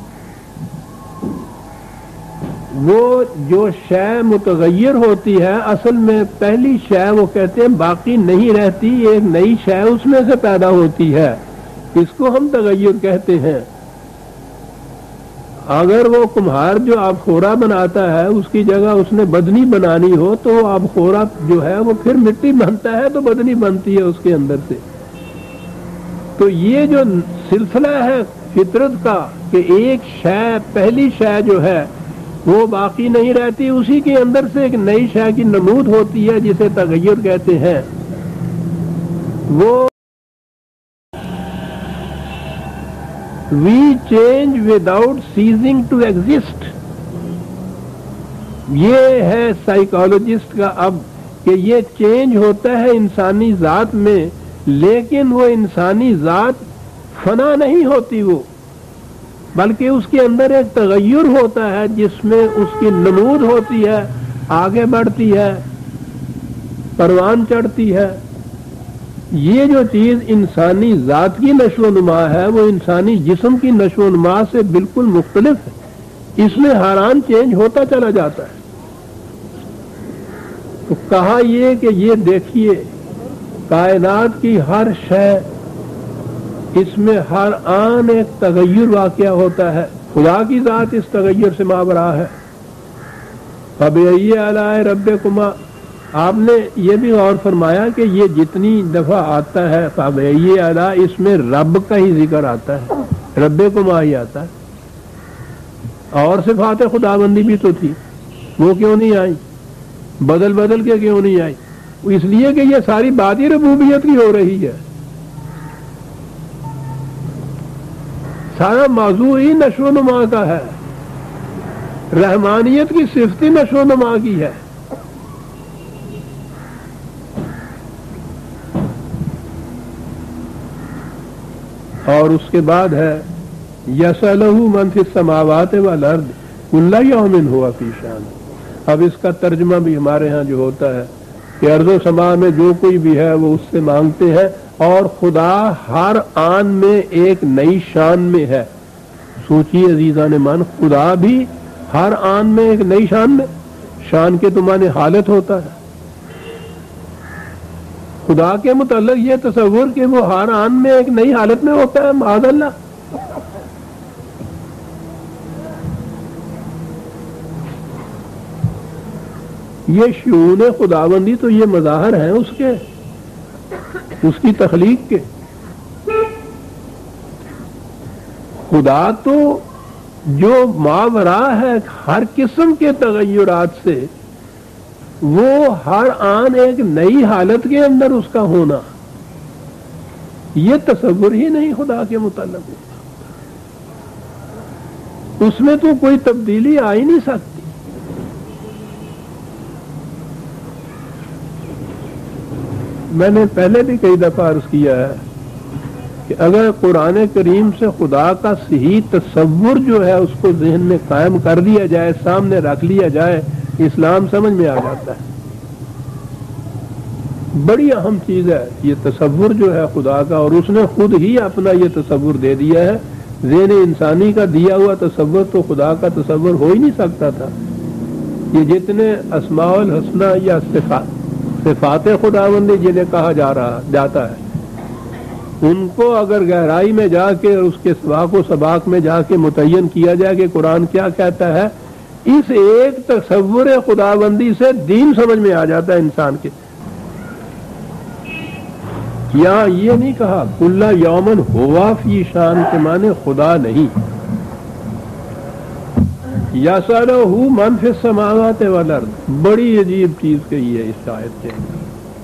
وہ جو شے متغیر ہوتی ہے اصل میں پہلی شے وہ کہتے ہیں باقی نہیں رہتی، ایک نئی شے اس میں سے پیدا ہوتی ہے، اس کو ہم تغیر کہتے ہیں. اگر وہ کمہار جو آب خورا بناتا ہے اس کی جگہ اس نے بدنی بنانی ہو تو وہ آب خورا جو ہے وہ پھر مٹی بنتا ہے تو بدنی بنتی ہے اس کے اندر سے. تو یہ جو سلسلہ ہے فطرت کا کہ ایک شے، پہلی شے جو ہے وہ باقی نہیں رہتی، اسی کے اندر سے ایک نئی شے کی نمود ہوتی ہے جسے تغیر کہتے ہیں. وہ we change without ceasing to exist. یہ ہے سائیکالوجسٹ کا اب کہ یہ چینج ہوتا ہے انسانی ذات میں، لیکن وہ انسانی ذات فنا نہیں ہوتی، وہ بلکہ اس کے اندر ایک تغیر ہوتا ہے جس میں اس کی نمود ہوتی ہے، آگے بڑھتی ہے، پروان چڑھتی ہے. یہ جو چیز انسانی ذات کی نشو و نما ہے وہ انسانی جسم کی نشو و نما سے بالکل مختلف ہے. اس میں حیران چینج ہوتا چلا جاتا ہے. تو کہا یہ کہ یہ دیکھیے کائنات کی ہر شے، اس میں ہر آن ایک تغیر واقع ہوتا ہے. خدا کی ذات اس تغیر سے مابرا ہے. فَبِأَيِّ آلَاءِ رَبِّكُمَا، آپ نے یہ بھی غور فرمایا کہ یہ جتنی دفعہ آتا ہے فَبِأَيِّ آلَاء، اس میں رب کا ہی ذکر آتا ہے، ربکما ہی آتا ہے. اور صفات خداوندی بھی تو تھی، وہ کیوں نہیں آئی؟ بدل بدل کے کیوں نہیں آئی؟ اس لیے کہ یہ ساری بات ہی ربوبیت کی ہو رہی ہے. سارا موضوع ہی نشو و نما کا ہے، رحمانیت کی صفت ہی نشو و نما کی ہے. اور اس کے بعد ہے یسألہ من فی السماوات والارض کل یوم ہوا فی شان. اب اس کا ترجمہ بھی ہمارے ہاں جو ہوتا ہے کہ ارض و سما میں جو کوئی بھی ہے وہ اس سے مانگتے ہیں، اور خدا ہر آن میں ایک نئی شان میں ہے. سوچیے عزیزان من، خدا بھی ہر آن میں ایک نئی شان میں، شان کے تو معنی حالت ہوتا ہے. خدا کے متعلق یہ تصور کہ وہ ہر آن میں ایک نئی حالت میں ہوتا ہے، معاذ اللہ. یہ شؤون خداوندی تو یہ مظاہر ہیں اس کے، اس کی تخلیق کے. خدا تو جو ماورا ہے ہر قسم کے تغیرات سے، وہ ہر آن ایک نئی حالت کے اندر اس کا ہونا، یہ تصور ہی نہیں خدا کے متعلق. اس میں تو کوئی تبدیلی آ ہی نہیں سکتی. میں نے پہلے بھی کئی دفعہ عرض کیا ہے کہ اگر قرآن کریم سے خدا کا صحیح تصور جو ہے اس کو ذہن میں قائم کر دیا جائے، سامنے رکھ لیا جائے، اسلام سمجھ میں آ جاتا ہے. بڑی اہم چیز ہے یہ تصور جو ہے خدا کا، اور اس نے خود ہی اپنا یہ تصور دے دیا ہے. ذہن انسانی کا دیا ہوا تصور تو خدا کا تصور ہو ہی نہیں سکتا تھا. یہ جتنے اسماء الحسنہ یا صفات صفات خداوندی جنہیں کہا جا رہا جاتا ہے، ان کو اگر گہرائی میں جا کے اور اس کے سباق و سباق میں جا کے متعین کیا جائے کہ قرآن کیا کہتا ہے، اس ایک تصور خداوندی سے دین سمجھ میں آ جاتا ہے انسان کے. یہاں یہ نہیں کہا کل یومن ہوا فی شان کے معنی خدا نہیں. یسألہ من فی السماوات والارض بڑی عجیب چیز کہی ہے اس آیت کے اندر.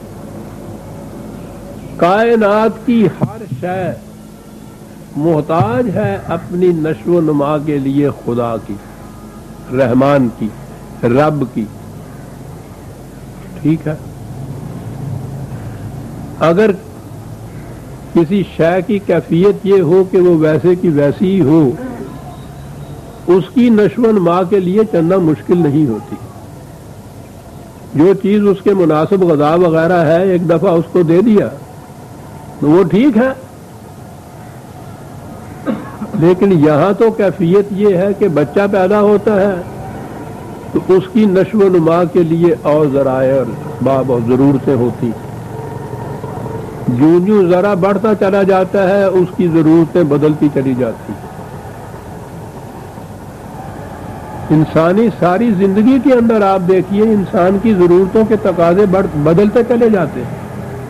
کائنات کی ہر شے محتاج ہے اپنی نشو و نما کے لیے خدا کی، رحمان کی، رب کی. ٹھیک ہے، اگر کسی شے کی کیفیت یہ ہو کہ وہ ویسے کی ویسی ہی ہو، اس کی نشو و نما کے لیے چلنا مشکل نہیں ہوتی. جو چیز اس کے مناسب غذا وغیرہ ہے ایک دفعہ اس کو دے دیا تو وہ ٹھیک ہے. لیکن یہاں تو کیفیت یہ ہے کہ بچہ پیدا ہوتا ہے تو اس کی نشو و نما کے لیے اور ذرائع اور اسباب اور ضرورتیں ہوتی. جوں جوں ذرا بڑھتا چلا جاتا ہے اس کی ضرورتیں بدلتی چلی جاتی. انسانی ساری زندگی کے اندر آپ دیکھیے انسان کی ضرورتوں کے تقاضے بدلتے چلے جاتے ہیں.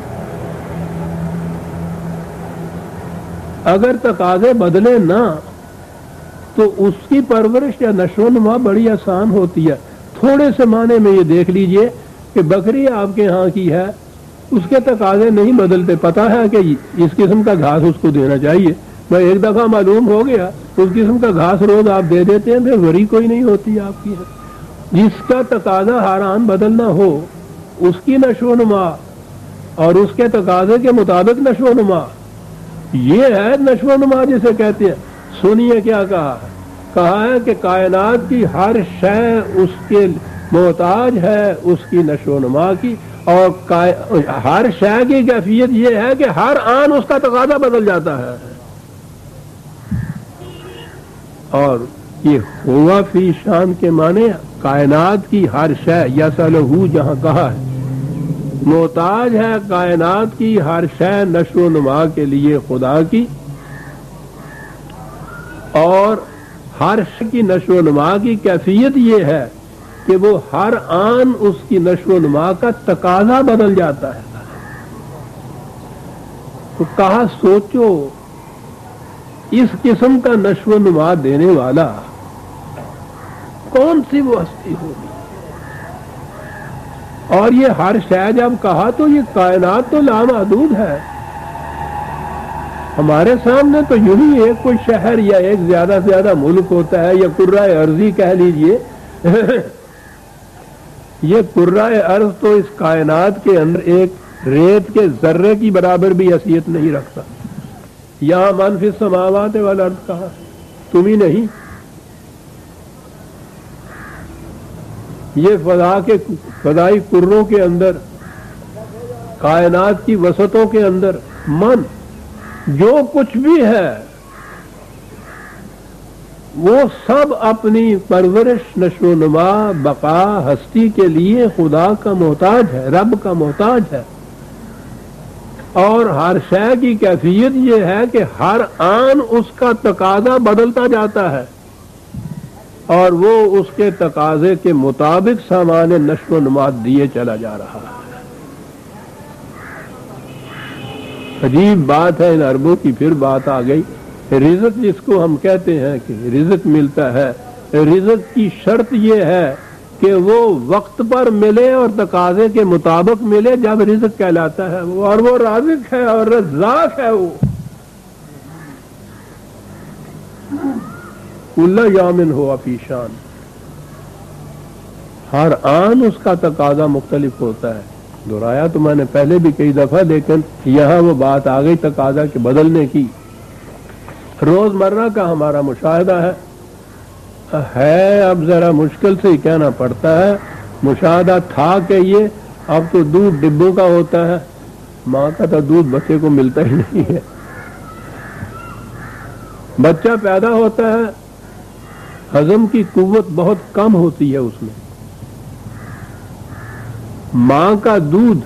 اگر تقاضے بدلے نہ تو اس کی پرورش یا نشو و نما بڑی آسان ہوتی ہے. تھوڑے سے معنی میں یہ دیکھ لیجئے کہ بکری آپ کے ہاں کی ہے، اس کے تقاضے نہیں بدلتے. پتا ہے کہ اس قسم کا گھاس اس کو دینا چاہیے، میں ایک دفعہ معلوم ہو گیا اس قسم کا گھاس روز آپ دے دیتے ہیں پھر وری کوئی نہیں ہوتی آپ کی. جس کا تقاضا ہر آن بدلنا ہو اس کی نشو و نما اور اس کے تقاضے کے مطابق نشو و نما، یہ ہے نشو و نما جسے کہتے ہیں. سنیے کیا کہا ہے، کہا ہے کہ کائنات کی ہر شے اس کے محتاج ہے اس کی نشو و نما کی، اور ہر شے کی کیفیت یہ ہے کہ ہر آن اس کا تقاضا بدل جاتا ہے. اور یہ ہوا فی شان کے معنی کائنات کی ہر شے، یسألہ جہاں کہا ہے محتاج ہے کائنات کی ہر شے نشو و نما کے لیے خدا کی، اور ہر شے کی نشو و نما کی کیفیت یہ ہے کہ وہ ہر آن اس کی نشو و نما کا تقاضا بدل جاتا ہے. تو کہا سوچو اس قسم کا نشو و نما دینے والا کون سی وہ ہستی ہوگی. اور یہ ہر شے جب کہا تو یہ کائنات تو لامحدود ہے. ہمارے سامنے تو یوں ہی ایک کوئی شہر یا ایک زیادہ سے زیادہ ملک ہوتا ہے، یا کرۂ ارضی کہہ لیجئے. یہ کرۂ ارض تو اس کائنات کے اندر ایک ریت کے ذرے کی برابر بھی حیثیت نہیں رکھتا. یہاں من فی السماوات والارض کہا، تم ہی نہیں. یہ فضا کے فضائی کروں کے اندر، کائنات کی وسطوں کے اندر من جو کچھ بھی ہے وہ سب اپنی پرورش، نشو و نما، بقا، ہستی کے لیے خدا کا محتاج ہے، رب کا محتاج ہے. اور ہر شے کی کیفیت یہ ہے کہ ہر آن اس کا تقاضا بدلتا جاتا ہے اور وہ اس کے تقاضے کے مطابق سامان نشو و نما دیے چلا جا رہا ہے. عجیب بات ہے. ان عربوں کی پھر بات آ گئی. رزق جس کو ہم کہتے ہیں کہ رزق ملتا ہے، رزق کی شرط یہ ہے کہ وہ وقت پر ملے اور تقاضے کے مطابق ملے، جب رزق کہلاتا ہے وہ. اور وہ رازق ہے اور رزاق ہے. وہ کل یوم ہوا فی شان، ہر آن اس کا تقاضا مختلف ہوتا ہے. دہرایا تو میں نے پہلے بھی کئی دفعہ، لیکن یہاں وہ بات آ گئی تقاضا کے بدلنے کی. روزمرہ کا ہمارا مشاہدہ ہے ہے اب ذرا مشکل سے ہی کہنا پڑتا ہے، مشاہدہ تھا کہ یہ اب تو دودھ ڈبوں کا ہوتا ہے، ماں کا تو دودھ بچے کو ملتا ہی نہیں ہے. بچہ پیدا ہوتا ہے، ہضم کی قوت بہت کم ہوتی ہے اس میں. ماں کا دودھ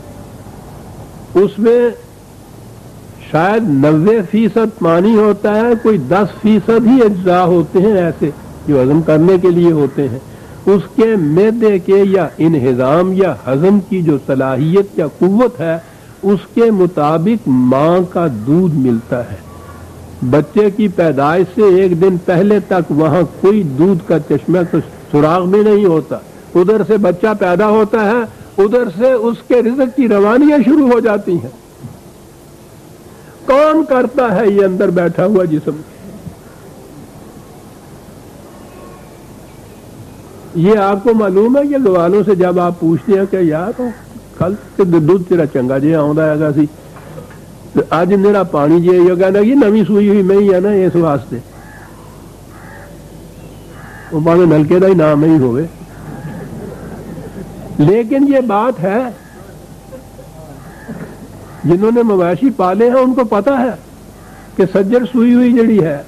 اس میں شاید نوے فیصد پانی ہوتا ہے، کوئی دس فیصد ہی اجزاء ہوتے ہیں ایسے جو ہضم کرنے کے لیے ہوتے ہیں، اس کے معدے کے یا انہضام یا ہضم کی جو صلاحیت یا قوت ہے اس کے مطابق ماں کا دودھ ملتا ہے۔ بچے کی پیدائش سے ایک دن پہلے تک وہاں کوئی دودھ کا چشمہ تو سراغ بھی نہیں ہوتا، ادھر سے بچہ پیدا ہوتا ہے، ادھر سے اس کے رزق کی روانیاں شروع ہو جاتی ہیں۔ کون کرتا ہے یہ اندر بیٹھا ہوا جسم؟ یہ آپ کو معلوم ہے کہ گوالوں سے جب آپ پوچھتے ہیں کہ یار کل دودھ تیرا چنگا جی آ سی اج میرا پانی جی یہ کہنا یہ نویں سوئی ہوئی میں ہی ہے نا اس واسطے، وہ پانے نلکے کا ہی نام ہی ہوئے، لیکن یہ بات ہے جنہوں نے مویشی پالے ہیں ان کو پتا ہے کہ سجر سوئی ہوئی جڑی ہے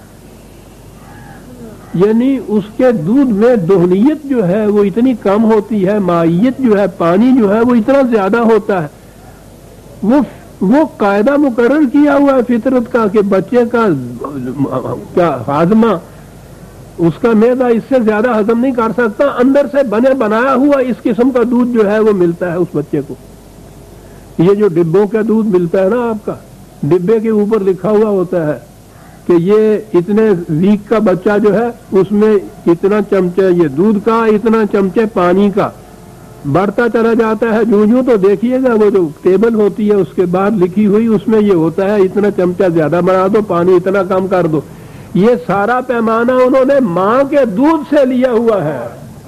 یعنی اس کے دودھ میں دہنیت جو ہے وہ اتنی کم ہوتی ہے، مائیت جو ہے پانی جو ہے وہ اتنا زیادہ ہوتا ہے، وہ وہ قاعدہ مقرر کیا ہوا ہے فطرت کا کہ بچے کا کیا ہاضمہ اس کا معدہ اس سے زیادہ ہضم نہیں کر سکتا، اندر سے بنے بنایا ہوا اس قسم کا دودھ جو ہے وہ ملتا ہے اس بچے کو۔ یہ جو ڈبوں کا دودھ ملتا ہے نا آپ کا، ڈبے کے اوپر لکھا ہوا ہوتا ہے کہ یہ اتنے ویک کا بچہ جو ہے اس میں اتنا چمچہ یہ دودھ کا، اتنا چمچے پانی کا، بڑھتا چلا جاتا ہے جوں جوں تو دیکھیے گا وہ جو ٹیبل ہوتی ہے اس کے بعد لکھی ہوئی اس میں یہ ہوتا ہے اتنا چمچہ زیادہ بنا دو، پانی اتنا کم کر دو۔ یہ سارا پیمانہ انہوں نے ماں کے دودھ سے لیا ہوا ہے،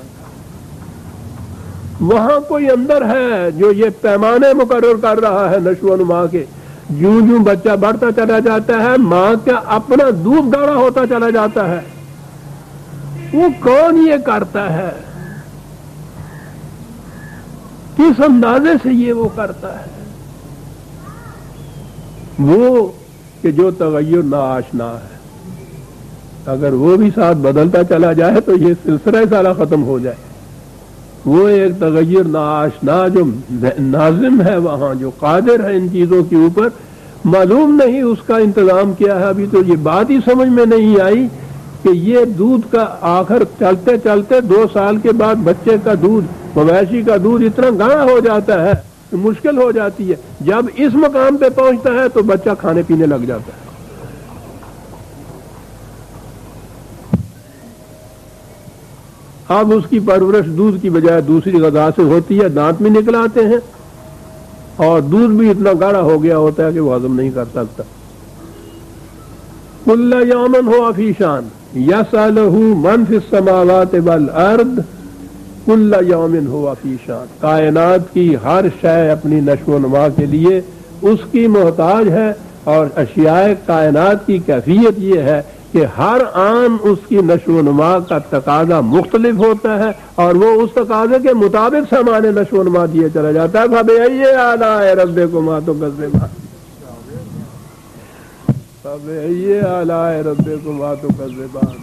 وہاں کوئی اندر ہے جو یہ پیمانے مقرر کر رہا ہے نشو و نما کے، جوں جوں بچہ بڑھتا چلا جاتا ہے ماں کا اپنا دودھ گاڑھا ہوتا چلا جاتا ہے۔ وہ کون یہ کرتا ہے؟ کس اندازے سے یہ وہ کرتا ہے؟ وہ کہ جو تغیر ناآشنا ہے، اگر وہ بھی ساتھ بدلتا چلا جائے تو یہ سلسلہ سارا ختم ہو جائے۔ وہ ایک تغیر ناآشنا جو ناظم ہے وہاں، جو قادر ہے ان چیزوں کے اوپر، معلوم نہیں اس کا انتظام کیا ہے۔ ابھی تو یہ بات ہی سمجھ میں نہیں آئی کہ یہ دودھ کا آخر چلتے چلتے دو سال کے بعد بچے کا دودھ، مویشی کا دودھ اتنا گاڑھا ہو جاتا ہے کہ مشکل ہو جاتی ہے، جب اس مقام پہ پہنچتا ہے تو بچہ کھانے پینے لگ جاتا ہے۔ اب اس کی پرورش دودھ کی بجائے دوسری غذا سے ہوتی ہے، دانت بھی نکل آتے ہیں اور دودھ بھی اتنا گاڑھا ہو گیا ہوتا ہے کہ وہ ہضم نہیں کر سکتا۔ کل یوم ہوا فی شان یسألہ من فی السماوات والارض کل یوم ہوا فی شان، کائنات کی ہر شے اپنی نشو و نما کے لیے اس کی محتاج ہے، اور اشیاء کائنات کی کیفیت یہ ہے کہ ہر آن اس کی نشو و نما کا تقاضا مختلف ہوتا ہے اور وہ اس تقاضے کے مطابق سامان نشو و نما دیے چلا جاتا ہے۔ فَبِأَيِّ آلَاءِ رَبِّكُمَا تُكَذِّبَانِ فَبِأَيِّ آلَاءِ رَبِّكُمَا تُكَذِّبَانِ۔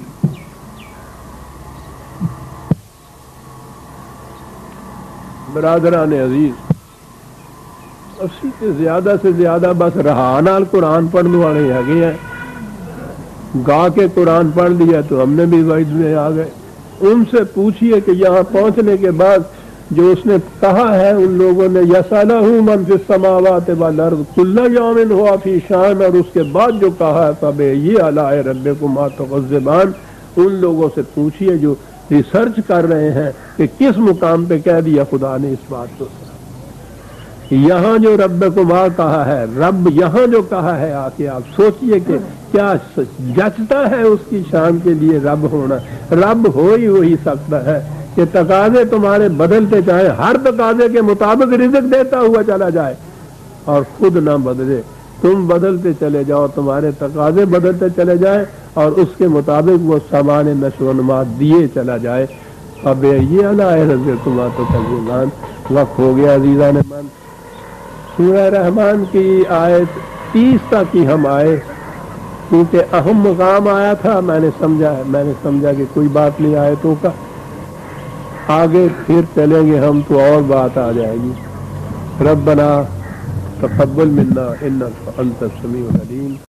برادران عزیز، اسی سے زیادہ سے زیادہ بس رہا نال قرآن پڑھنے والے آگے ہیں، گا کے قرآن پڑھ لیا تو ہم نے بھی وعید میں آ گئے۔ ان سے پوچھئے کہ یہاں پہنچنے کے بعد جو اس نے کہا ہے ان لوگوں نے یسألہ من فی السماوات والارض کل یوم ہوا فی شان، اور اس کے بعد جو کہا ہے فبأیّ آلاء ربکما تکذبان، ان لوگوں سے پوچھئے جو ریسرچ کر رہے ہیں کہ کس مقام پہ کہہ دیا خدا نے اس بات کو۔ یہاں جو ربکما کہا ہے، رب یہاں جو کہا ہے، آ کے آپ سوچئے کہ کیا جچتا ہے اس کی شان کے لیے رب ہونا۔ رب ہو ہی وہی سکتا ہے کہ تقاضے تمہارے بدلتے جائیں، ہر تقاضے کے مطابق رزق دیتا ہوا چلا جائے اور خود نہ بدلے، تم بدلتے چلے جاؤ، تمہارے تقاضے بدلتے چلے جائیں اور اس کے مطابق وہ سامان نشو و نما دیے چلا جائے۔ اب یہ اللہ ربکما تکذبان۔ وقت ہو گیا عزیزان من، سورہ رحمان کی آیت تیس تک ہی ہم آئے، کیونکہ اہم مقام آیا تھا، میں نے سمجھا میں نے سمجھا کہ کوئی بات نہیں آیتوں کا، آگے پھر چلیں گے ہم تو اور بات آ جائے گی۔ ربنا تقبل منا انک انت السمیع العلیم۔